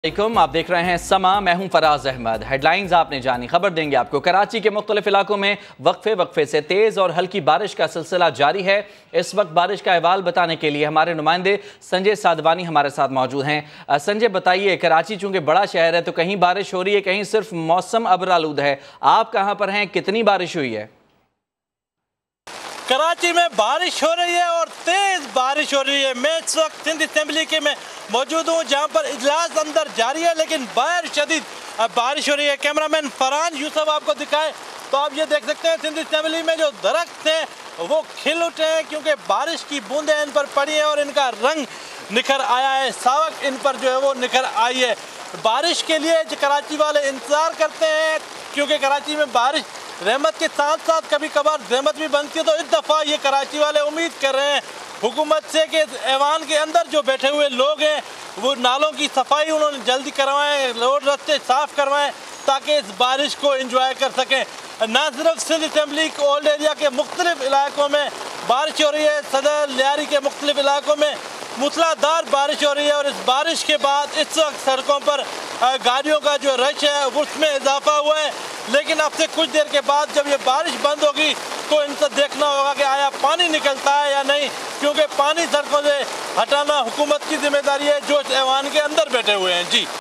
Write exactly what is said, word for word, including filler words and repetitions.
वालेकुम, आप देख रहे हैं समा। मैं हूं फराज अहमद। हेडलाइंस आपने जानी, खबर देंगे आपको। कराची के मुख्तलिफ इलाकों में वक्फे वक्फे से तेज़ और हल्की बारिश का सिलसिला जारी है। इस वक्त बारिश का अहवाल बताने के लिए हमारे नुमाइंदे संजय साधवानी हमारे साथ मौजूद हैं। संजय, बताइए, कराची चूँकि बड़ा शहर है तो कहीं बारिश हो रही है, कहीं सिर्फ मौसम अबरालूद है। आप कहाँ पर हैं, कितनी बारिश हुई है? कराची में बारिश हो रही है और तेज बारिश हो रही है। मैं इस वक्त सिंध असेंबली के में मौजूद हूँ, जहाँ पर इजलास अंदर जारी है, लेकिन बाहर शदीद बारिश हो रही है। कैमरामैन फरहान यूसुफ आपको दिखाए तो आप ये देख सकते हैं सिंध असेंबली में जो दरख्त हैं वो खिल उठे हैं, क्योंकि बारिश की बूंदें इन पर पड़ी हैं और इनका रंग निखर आया है, सावक इन पर जो है वो निखर आई है। बारिश के लिए जो कराची वाले इंतज़ार करते हैं, क्योंकि कराची में बारिश रहमत के साथ साथ कभी कभार रहमत भी बनती है। तो इस दफ़ा ये कराची वाले उम्मीद कर रहे हैं हुकूमत से कि ऐवान के अंदर जो बैठे हुए लोग हैं वो नालों की सफाई उन्होंने जल्दी करवाएं, रोड रास्ते साफ़ करवाएं, ताकि इस बारिश को इंजॉय कर सकें। ना सिर्फ सिंध असेंबली के ओल्ड एरिया के मुख्तलिफ इलाकों में बारिश हो रही है, सदर लियारी के मुख्तलिफ इलाकों में मूसलाधार बारिश हो रही है। और इस बारिश के बाद इस वक्त सड़कों पर गाड़ियों का जो रश है उसमें इजाफा हुआ है। लेकिन अब से कुछ देर के बाद जब ये बारिश बंद होगी तो इनसे देखना होगा कि आया पानी निकलता है या नहीं, क्योंकि पानी सड़कों से हटाना हुकूमत की जिम्मेदारी है जो ऐवान के अंदर बैठे हुए हैं। जी।